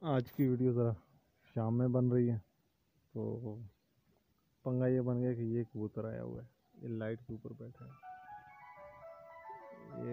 आज की वीडियो ज़रा शाम में बन रही है। तो पंगा ये बन गया कि ये कबूतर आया हुआ है, ये लाइट के ऊपर बैठा है।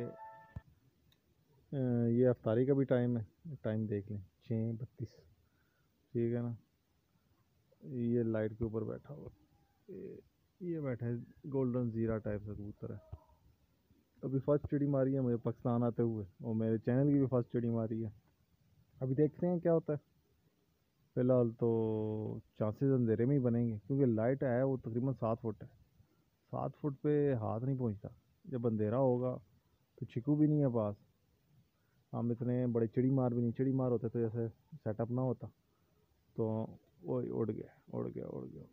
ये अफ्तारी का भी टाइम है, टाइम देख लें 6:32, ठीक है ना। ये लाइट के ऊपर बैठा हुआ, ये बैठा है, गोल्डन ज़ीरा टाइप का कबूतर है। अभी फर्स्ट चिड़ी मारी है मुझे पाकिस्तान आते हुए, और मेरे चैनल की भी फर्स्ट चिड़ी मारी है। अभी देखते हैं क्या होता है। फ़िलहाल तो चांसेस अंधेरे में ही बनेंगे, क्योंकि लाइट है वो तकरीबन 7 फुट है। 7 फुट पे हाथ नहीं पहुंचता। जब अंधेरा होगा तो चिकू भी नहीं है पास। हम इतने बड़े चिड़ी मार भी नहीं, चिड़ी मार होते तो जैसे सेटअप ना होता तो वो उड़ गया उड़ गया उड़ गया।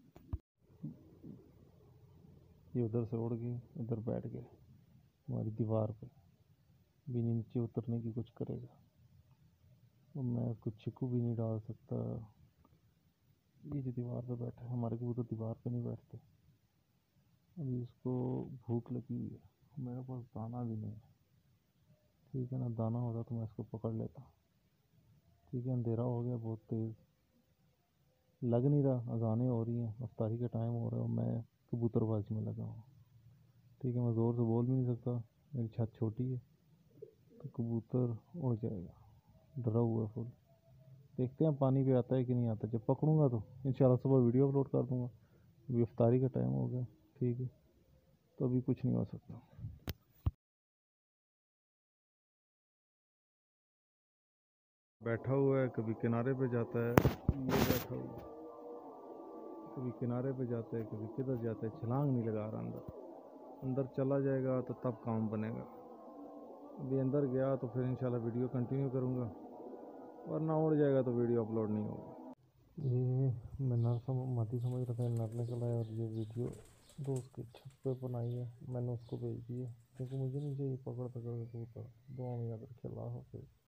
ये उधर से उड़ गई, इधर बैठ गया हमारी दीवार पे, भी नीचे उतरने की कुछ करेगा। तो मैं उसको चिकू भी नहीं डाल सकता। ये जो दीवार पे बैठा है, हमारे कबूतर दीवार पे नहीं बैठते। अभी इसको भूख लगी हुई है, मेरे पास दाना भी नहीं है, ठीक है ना। दाना होता तो मैं इसको पकड़ लेता। ठीक है, अंधेरा हो गया बहुत तेज़, लग नहीं रहा, अजानें हो रही हैं, अफ्तारी का टाइम हो रहा है और मैं कबूतरबाजी में लगा हूँ। ठीक है, मैं ज़ोर से बोल भी नहीं सकता, मेरी छत छोटी है तो कबूतर उड़ जाएगा, डरा हुआ है फुल। देखते हैं पानी पे आता है कि नहीं आता। जब पकड़ूंगा तो इंशाल्लाह सुबह वीडियो अपलोड कर दूंगा। अभी अफ्तारी का टाइम हो गया, ठीक है, तो अभी कुछ नहीं हो सकता। बैठा हुआ है, कभी किनारे पे जाता है, ये बैठा हुआ है, कभी किनारे पे जाता है, कभी किधर जाता है, छलांग नहीं लगा रहा। अंदर अंदर चला जाएगा तो तब काम बनेगा। अभी अंदर गया तो फिर इंशाल्लाह वीडियो कंटिन्यू करूँगा, वरना उड़ जाएगा तो वीडियो अपलोड नहीं होगा। ये मैं मादी समझ रखा है, नर निकल आया। और ये वीडियो दोस्त की छत पे बनाई है, मैंने उसको भेज दी है, क्योंकि मुझे नहीं चाहिए पकड़ पकड़ के कबूतर। दुआ में याद रखे, अल्लाह हाफिज़।